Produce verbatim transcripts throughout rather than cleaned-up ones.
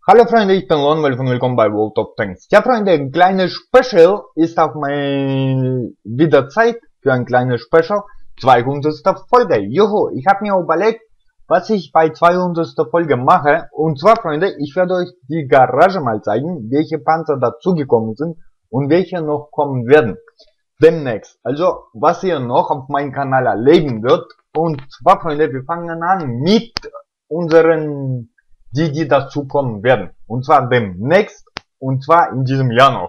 Hallo Freunde, ich bin Lonwolf und willkommen bei World of Tanks. Ja Freunde, ein kleines Special ist auf mein wieder Zeit für ein kleines Special. zweihundertste Folge. Juhu, ich habe mir überlegt, was ich bei zweihundertste Folge mache. Und zwar Freunde, ich werde euch die Garage mal zeigen, welche Panzer dazugekommen sind und welche noch kommen werden. Demnächst. Also, was ihr noch auf meinem Kanal erleben wird. Und zwar Freunde, wir fangen an mit unseren die, die dazu kommen werden. Und zwar demnächst, und zwar in diesem Jahr noch.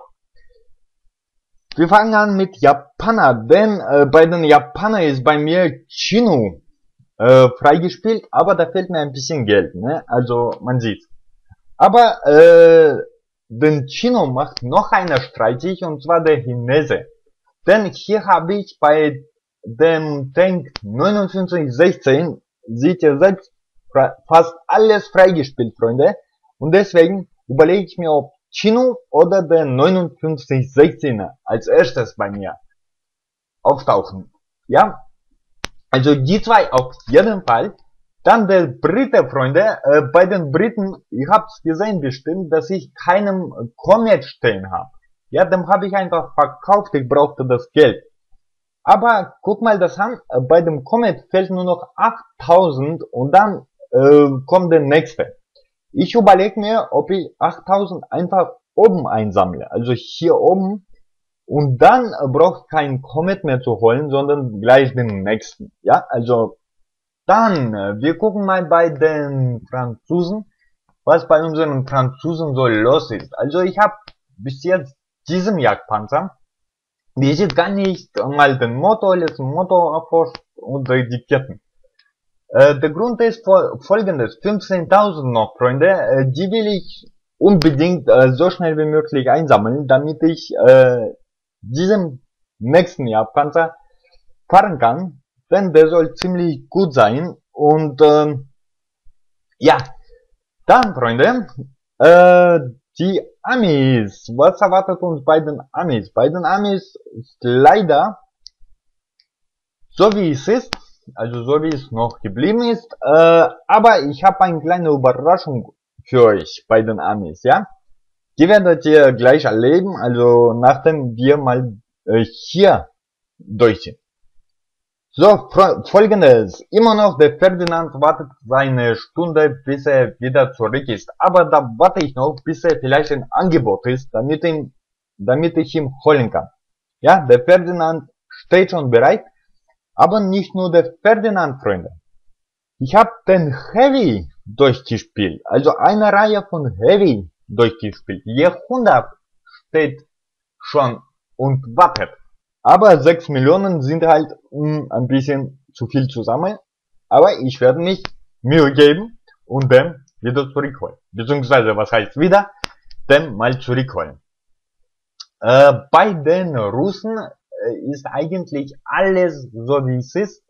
Wir fangen an mit Japaner, denn äh, bei den Japaner ist bei mir Chino äh, freigespielt, aber da fehlt mir ein bisschen Geld, ne? Also man sieht. Aber äh, den Chino macht noch einer streitig, und zwar der Chinese. Denn hier habe ich bei dem Tank neunundfünfzig sechzehn, seht ihr selbst, fast alles freigespielt, Freunde. Und deswegen überlege ich mir, ob Chino oder der neunundfünfzig sechzehner als erstes bei mir auftauchen. Ja, also die zwei auf jeden Fall. Dann der Brite, Freunde. Äh, bei den Briten, ihr habt gesehen bestimmt, dass ich keinen Comet stehen habe. Ja, dem habe ich einfach verkauft, ich brauchte das Geld. Aber guck mal das an, bei dem Comet fehlt nur noch achttausend und dann äh, kommt der nächste. Ich überlege mir, ob ich achttausend einfach oben einsammle, also hier oben, und dann äh, braucht kein Comet mehr zu holen, sondern gleich den nächsten. Ja, also dann, äh, wir gucken mal bei den Franzosen, was bei unseren Franzosen so los ist. Also ich habe bis jetzt diesen Jagdpanzer, die ist gar nicht mal den Motor, alles Motor erforscht und die Ketten. Äh, der Grund ist folgendes, fünfzehntausend noch, Freunde, äh, die will ich unbedingt äh, so schnell wie möglich einsammeln, damit ich äh, diesen nächsten Jagdpanzer fahren kann, denn der soll ziemlich gut sein. Und äh, ja, dann, Freunde, äh, die Amis, was erwartet uns bei den Amis? Bei den Amis ist leider, so wie es ist, also so wie es noch geblieben ist, äh, aber ich habe eine kleine Überraschung für euch bei den Amis, ja? Die werdet ihr gleich erleben, also nachdem wir mal äh, hier durch sind. So, folgendes, immer noch der Ferdinand wartet seine Stunde, bis er wieder zurück ist, aber da warte ich noch, bis er vielleicht ein Angebot ist, damit, ihn, damit ich ihn holen kann. Ja, der Ferdinand steht schon bereit, aber nicht nur der Ferdinand, Freunde. Ich habe den Heavy durchgespielt, also eine Reihe von Heavy durchgespielt. Jahrhundert steht schon und wartet. Aber sechs Millionen sind halt mh, ein bisschen zu viel zusammen. Aber ich werde mich Mühe geben und dem wieder zurückholen. Beziehungsweise, was heißt wieder? Dem mal zurückholen. Äh, bei den Russen äh, ist eigentlich alles so wie es ist.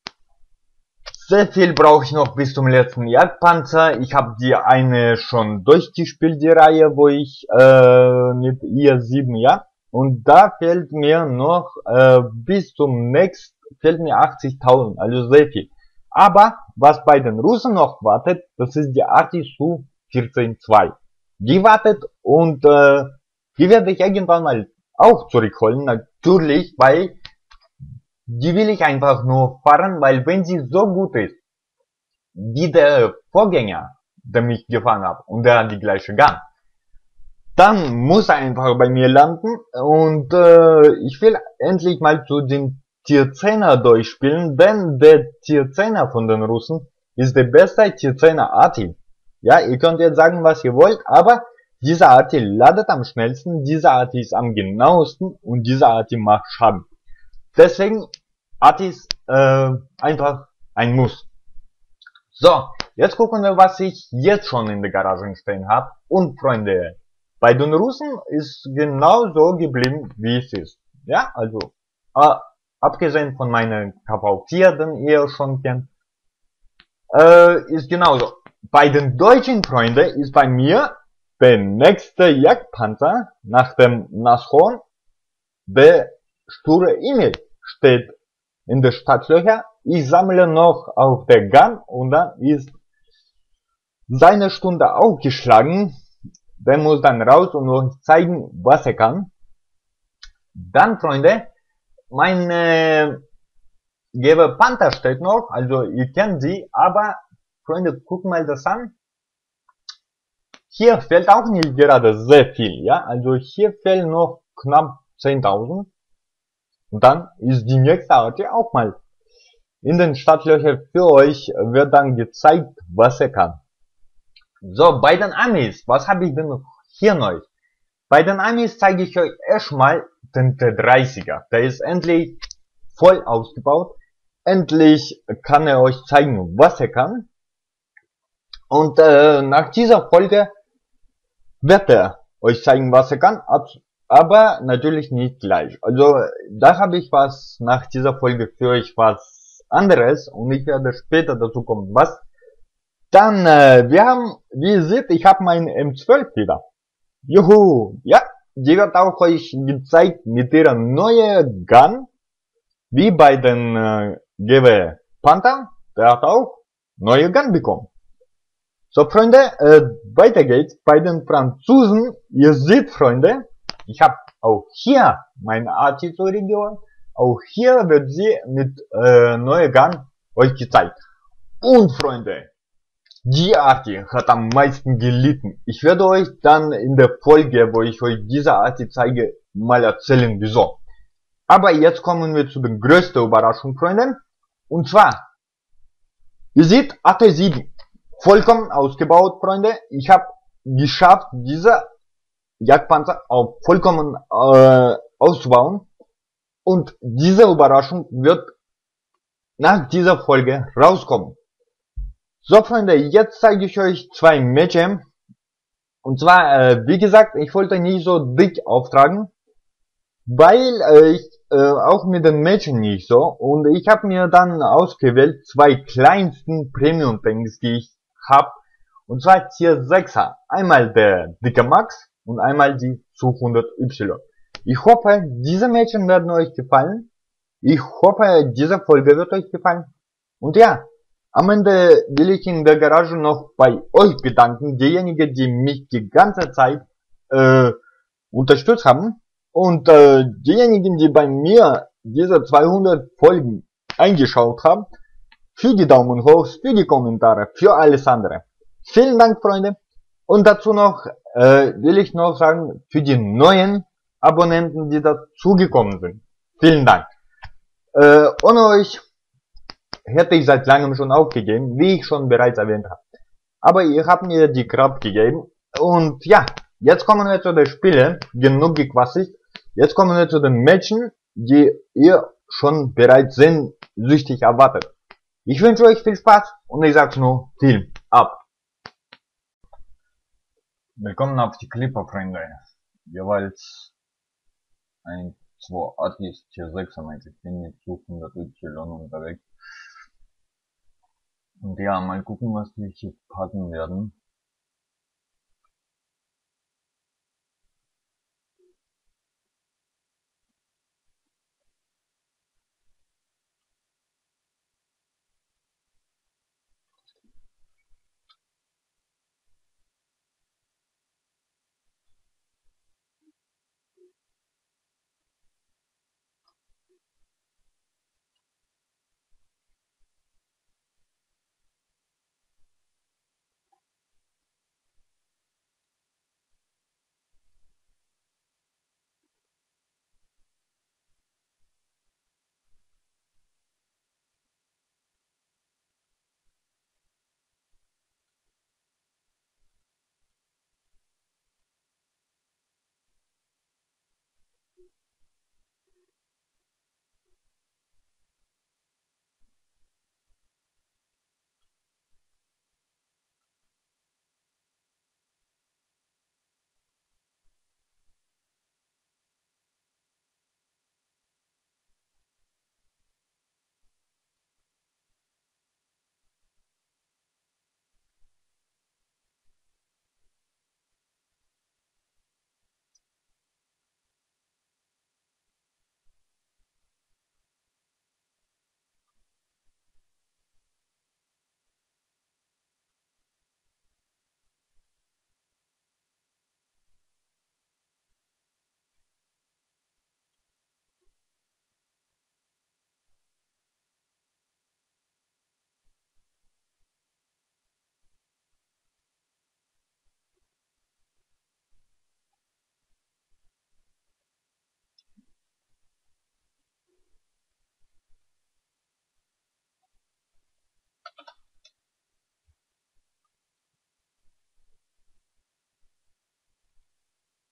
Sehr viel brauche ich noch bis zum letzten Jagdpanzer. Ich habe die eine schon durchgespielt, die Reihe, wo ich äh, mit I sieben, ja. Und da fehlt mir noch, äh, bis zum nächsten, fehlt mir achtzigtausend, also sehr viel. Aber, was bei den Russen noch wartet, das ist die Arti Su vierzehn zwei. Die wartet und, äh, die werde ich irgendwann mal auch zurückholen, natürlich, weil, die will ich einfach nur fahren, weil wenn sie so gut ist, wie der Vorgänger, der mich gefahren hat, und der hat die gleiche Gun, dann muss er einfach bei mir landen und äh, ich will endlich mal zu den Tier zehner durchspielen, denn der Tier zehner von den Russen ist der beste Tier zehner Arti. Ja, ihr könnt jetzt sagen, was ihr wollt, aber dieser Arti ladet am schnellsten, dieser Arti ist am genauesten und dieser Arti macht Schaden. Deswegen, Arti ist äh, einfach ein Muss. So, jetzt gucken wir, was ich jetzt schon in der Garage stehen habe. Und Freunde, bei den Russen ist genau so geblieben, wie es ist. Ja, also, äh, abgesehen von meiner K V vier, den ihr schon kennt, äh, ist genauso. Bei den deutschen Freunden ist bei mir der nächste Jagdpanzer nach dem Nashorn, der sture Emil, steht in der Startlöcher. Ich sammle noch auf der Gun und dann ist seine Stunde auch geschlagen. Der muss dann raus und uns zeigen, was er kann. Dann, Freunde, mein äh, Geber Panther steht noch, also ihr kennt sie, aber Freunde, guckt mal das an. Hier fehlt auch nicht gerade sehr viel, ja, also hier fehlen noch knapp zehntausend. Und dann ist die nächste Arti auch mal in den Startlöchern für euch, wird dann gezeigt, was er kann. So, bei den Amis, was habe ich denn hier neu? Bei den Amis zeige ich euch erstmal den T dreißiger. Der ist endlich voll ausgebaut. Endlich kann er euch zeigen, was er kann. Und äh, nach dieser Folge wird er euch zeigen, was er kann. Aber natürlich nicht gleich. Also da habe ich was nach dieser Folge für euch was anderes. Und ich werde später dazu kommen, was. Dann, äh, wir haben, wie ihr seht, ich habe mein M zwölf wieder. Juhu, ja, die wird auch euch gezeigt mit ihrer neuen Gun, wie bei den äh, G W Panther, der hat auch neue Gun bekommen. So Freunde, äh, weiter geht's bei den Franzosen. Ihr seht Freunde, ich habe auch hier meine Artillerie-Region, auch hier wird sie mit äh, neuer Gun euch gezeigt. Und Freunde, die Arti hat am meisten gelitten. Ich werde euch dann in der Folge, wo ich euch diese Arti zeige, mal erzählen, wieso. Aber jetzt kommen wir zu der größten Überraschung, Freunde. Und zwar, ihr seht, A T sieben. Vollkommen ausgebaut, Freunde. Ich habe geschafft, diese Jagdpanzer auch vollkommen äh, auszubauen. Und diese Überraschung wird nach dieser Folge rauskommen. So Freunde, jetzt zeige ich euch zwei Mädchen. Und zwar, äh, wie gesagt, ich wollte nicht so dick auftragen, weil äh, ich äh, auch mit den Mädchen nicht so. Und ich habe mir dann ausgewählt zwei kleinsten Premium Tanks, die ich habe. Und zwar Tier sechser. Einmal der dicke Max und einmal die zweihundert Y. Ich hoffe, diese Mädchen werden euch gefallen. Ich hoffe, diese Folge wird euch gefallen. Und ja, am Ende will ich in der Garage noch bei euch bedanken, diejenigen, die mich die ganze Zeit äh, unterstützt haben und äh, diejenigen, die bei mir diese zweihundert Folgen eingeschaut haben, für die Daumen hoch, für die Kommentare, für alles andere. Vielen Dank, Freunde. Und dazu noch äh, will ich noch sagen, für die neuen Abonnenten, die dazugekommen sind. Vielen Dank. Äh, ohne euch hätte ich seit langem schon aufgegeben, wie ich schon bereits erwähnt habe. Aber ihr habt mir die Kraft gegeben. Und ja, jetzt kommen wir zu den Spielen. Genug gequasselt. Jetzt kommen wir zu den Mädchen, die ihr schon bereits sehnsüchtig erwartet. Ich wünsche euch viel Spaß und ich sag's nur, Film ab. Willkommen auf die Clipper, Freunde. Jeweils ein, zwei Artis, Tier sechser, ich bin mit zweihundert Y unterwegs. Und ja, mal gucken, was die hier packen werden.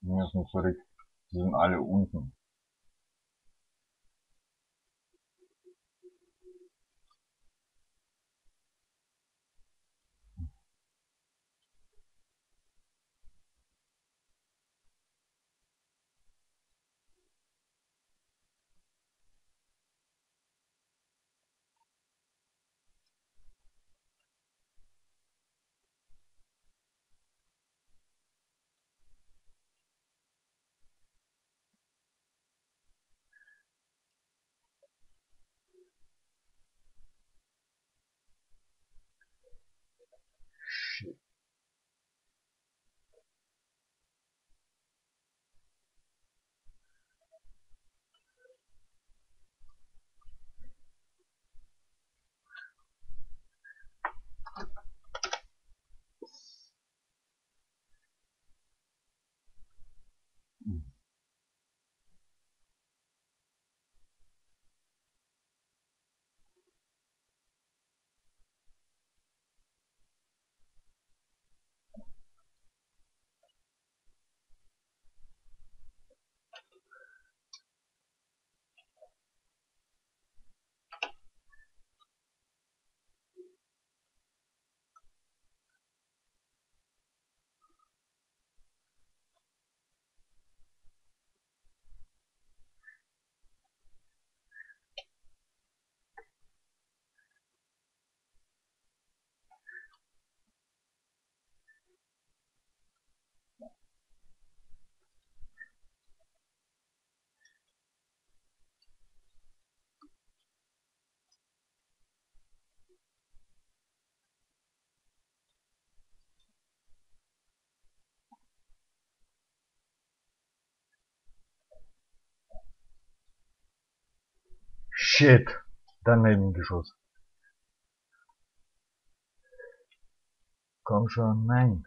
Wir müssen zurück. Die sind alle unten. Shit. Daneben geschossen. Komm schon, nein.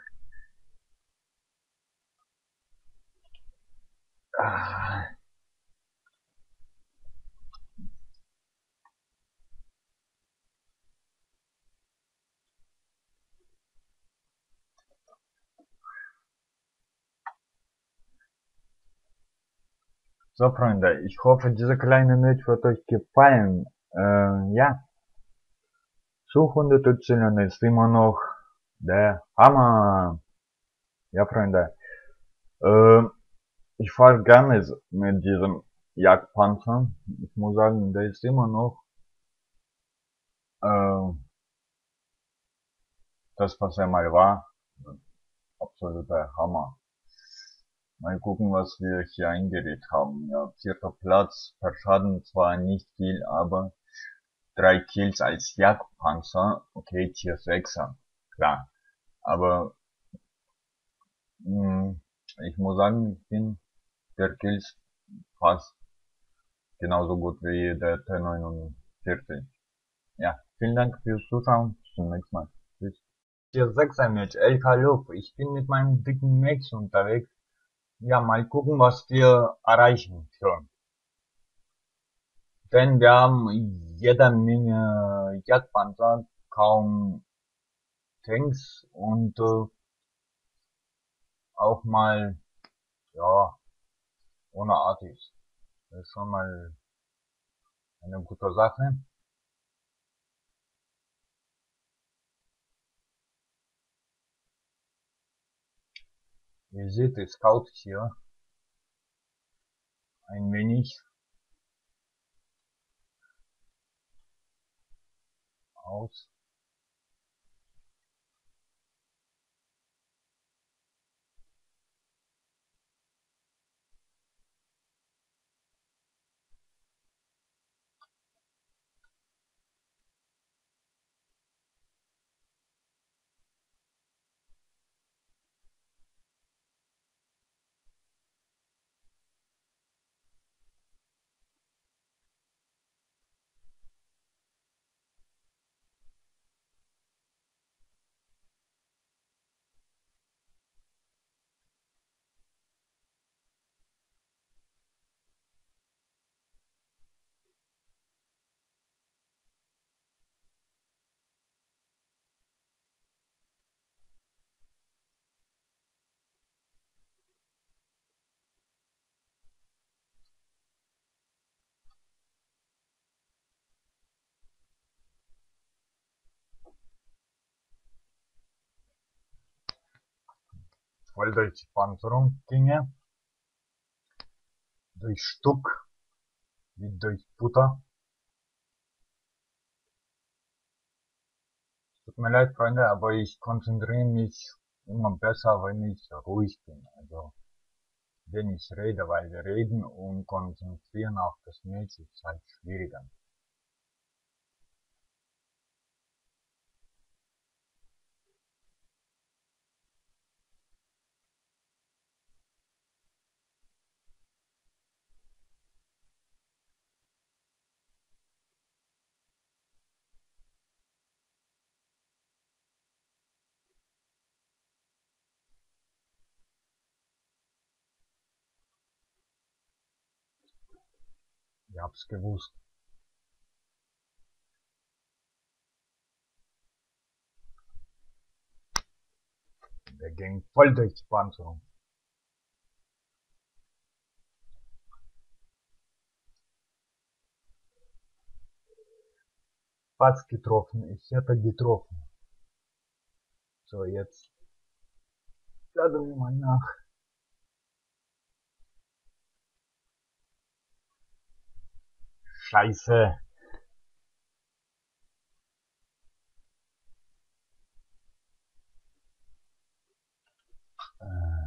Ah. So, Freunde, ich hoffe, diese kleine Milch wird euch gefallen. Äh, ja. Zu hundert Y ist immer noch der Hammer. Ja, Freunde. Äh, ich fahre gerne mit diesem Jagdpanzer. Ich muss sagen, der ist immer noch äh, das, was er mal war. Absoluter Hammer. Mal gucken, was wir hier eingerät haben. Ja, vierter Platz, per Schaden zwar nicht viel, aber drei Kills als Jagdpanzer. Okay, Tier sechser, klar. Aber mh, ich muss sagen, ich bin der Kills fast genauso gut wie der T neunundvierzig. Ja, vielen Dank fürs Zuschauen. Bis zum nächsten Mal. Tschüss. Tier sechser mit L K Luft. Ich bin mit meinem dicken Max unterwegs. Ja, mal gucken, was wir erreichen können. Denn wir haben jede Menge Jagdpanzer, kaum Tanks und äh, auch mal, ja, ohne Artis. Das ist schon mal eine gute Sache. Ihr seht, es scout hier ein wenig aus. voll durch die Panzerung ginge. Durch Stuck, wie durch Butter. Tut mir leid, Freunde, aber ich konzentriere mich immer besser, wenn ich ruhig bin. Also, wenn ich rede, weil wir reden und konzentrieren auf das Match ist halt schwieriger. Ich hab's gewusst. Der ging voll durch die Panzerung. Fast getroffen, ich hätte getroffen. So, jetzt laden wir mal nach. Scheiße. Äh.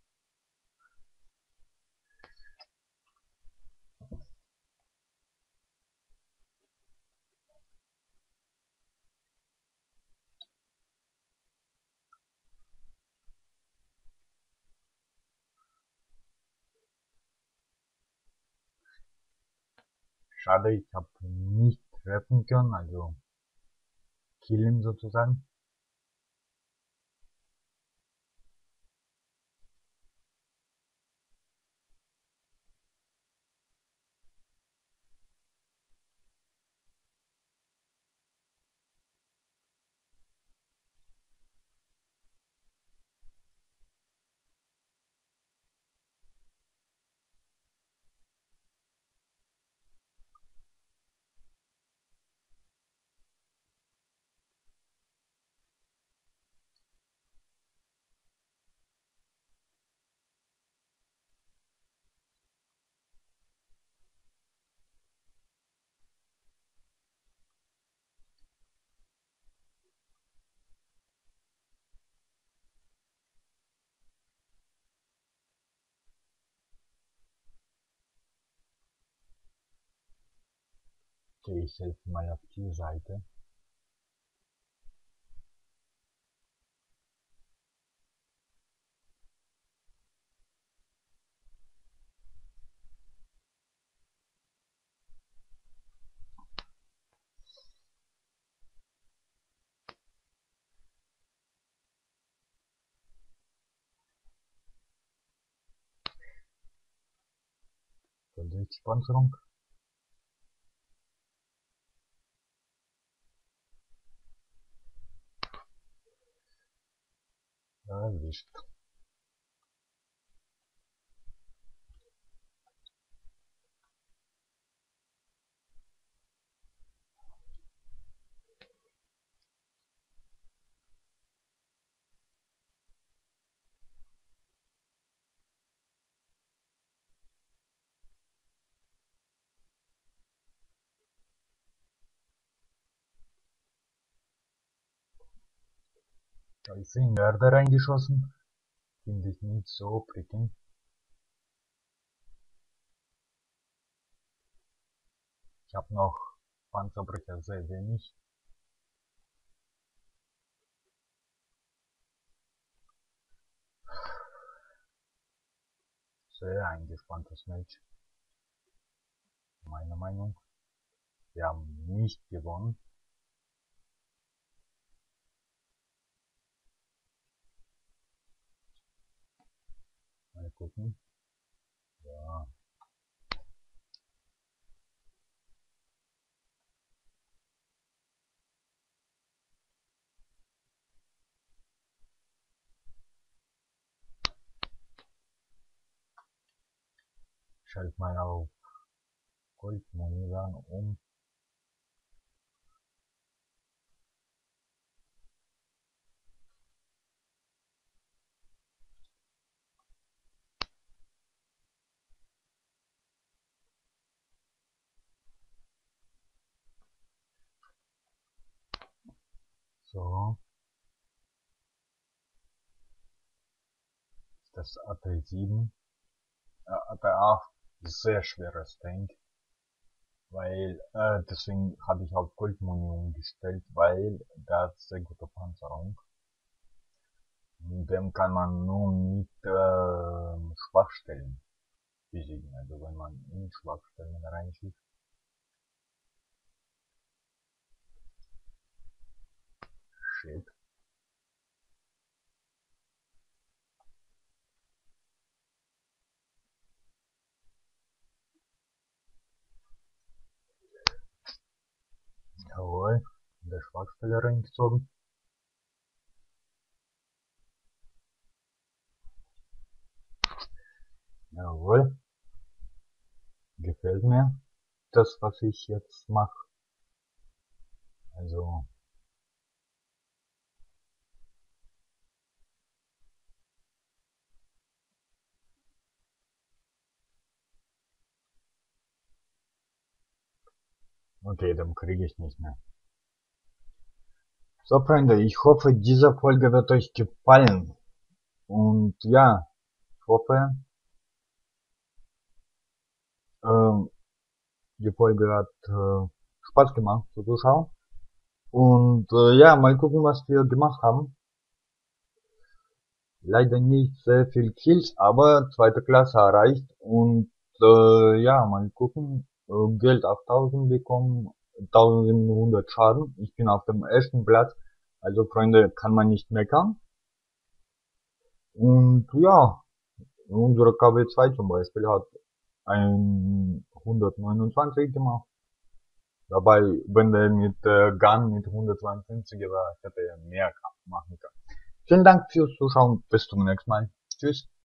Schade, ich habe nicht treffen können, also killen sozusagen. Gehe ich jetzt mal auf die Seite. So, die Panzerung. Erwischt. Da ist in die Erde reingeschossen. Finde ich nicht so prickelnd. Ich habe noch Panzerbrecher sehr wenig. Sehr eingespanntes Match. Meine Meinung. Wir haben nicht gewonnen. Mal gucken. Ja. Schalt mal auf Goldmonitoren um. So. Das A T sieben. Äh, A T acht ist sehr schweres Tank. Weil, äh, deswegen habe ich auf Goldmuni umgestellt, weil der hat sehr gute Panzerung. Mit dem kann man nur mit äh, Schwachstellen besiegen, also wenn man in Schwachstellen reinschießt. Shit. Jawohl, in der Schwachstelle reingezogen. Jawohl. Gefällt mir das, was ich jetzt mache. Also, okay, dann kriege ich nicht mehr. So, Freunde, ich hoffe, diese Folge wird euch gefallen. Und ja, ich hoffe, ähm, die Folge hat äh, Spaß gemacht zu zuschauen. Und äh, ja, mal gucken, was wir gemacht haben. Leider nicht sehr viel Kills, aber zweite Klasse erreicht. Und äh, ja, mal gucken. Äh, Geld achttausend bekommen, eintausendeinhundert Schaden. Ich bin auf dem ersten Platz. Also Freunde, kann man nicht meckern. Und ja, unsere K W zwei zum Beispiel hat ein hundertneunundzwanzig gemacht. Dabei, wenn der mit äh, Gun mit hundertzweiundfünfzig war, hätte er mehr machen können. Vielen Dank fürs Zuschauen. Bis zum nächsten Mal. Tschüss.